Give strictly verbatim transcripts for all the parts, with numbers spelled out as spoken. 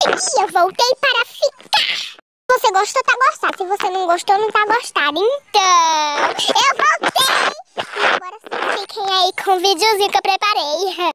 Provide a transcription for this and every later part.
E eu voltei para ficar. Se você gostou, tá gostado. Se você não gostou, não tá gostado. Então, eu voltei. E agora sim, fiquem aí com o videozinho que eu preparei.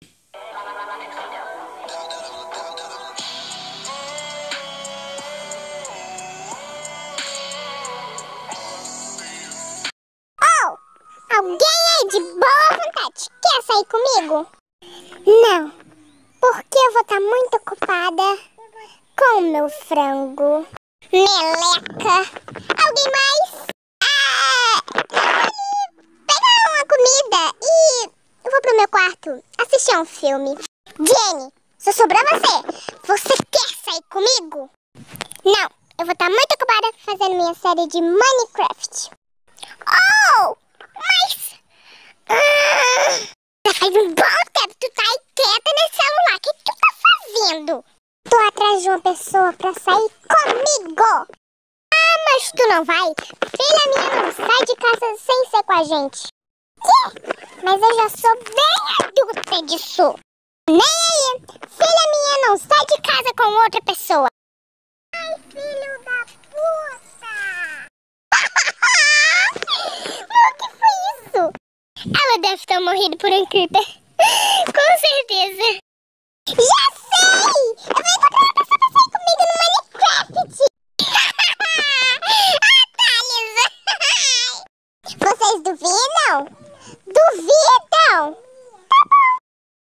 Oh, alguém aí de boa vontade quer sair comigo? Não, porque eu vou estar muito ocupada com o meu frango. Meleca. Alguém mais? Ah, pegar uma comida e eu vou pro meu quarto assistir um filme. Jenny, só sobrou você. Você quer sair comigo? Não, eu vou estar muito ocupada fazendo minha série de Minecraft. Oh, mas... Ah, já faz um bom tempo tu tá aí quieta nesse celular. O que tu tá fazendo? Tô atrás de uma pessoa pra sair comigo. Ah, mas tu não vai? Filha minha não sai de casa sem ser com a gente. Que? Mas eu já sou bem adulta disso. Nem aí. Filha minha não sai de casa com outra pessoa. Ai, filho da puta. O que foi isso? Ela deve ter morrido por um creeper. Com certeza. Já sei! Eu vou encontrar uma pessoa pra sair comigo no Minecraft! Ah, tá, Lisa! Vocês duvidam? Duvidam? Tá bom!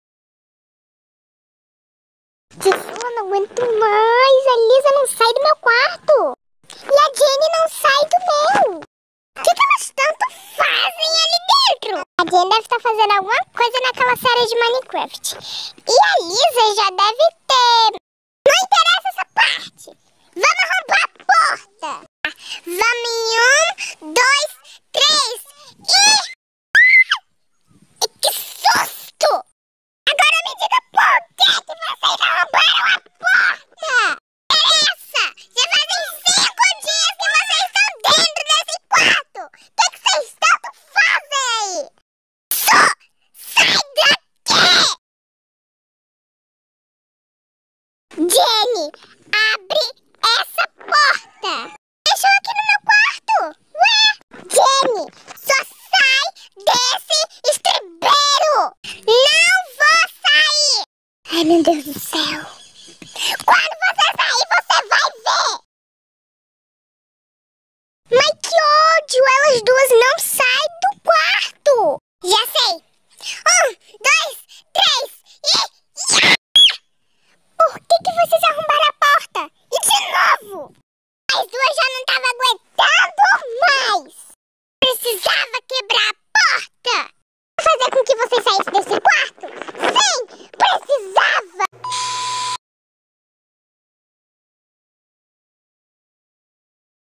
Jesus, eu não aguento mais! A Lisa não sai do meu quarto! E a Jenny não sai do meu! O que, que elas tanto fazem ali dentro? A Jenny deve estar fazendo alguma coisa naquela série de Minecraft. E a Lisa já deve ter... Não interessa essa parte. Vamos arrombar a porta. Vamos em um, dois, três e... Que susto! Agora me diga por que, que vocês arrombaram a porta. Interessa! Já fazem cinco dias que vocês estão dentro desse quarto. O que, que vocês tanto fazem aí? Só sai daqui! Jenny, abre essa porta! Deixa eu aqui no meu quarto! Ué? Jenny, só sai desse estribeiro! Não vou sair! Ai, meu Deus do céu! Quando você sair, você vai ver! Mas que ódio! Elas duas não saem do quarto! Já sei! Um, dois, três e... Por que que vocês arrombaram a porta? E de novo? As duas já não estavam aguentando mais! Precisava quebrar a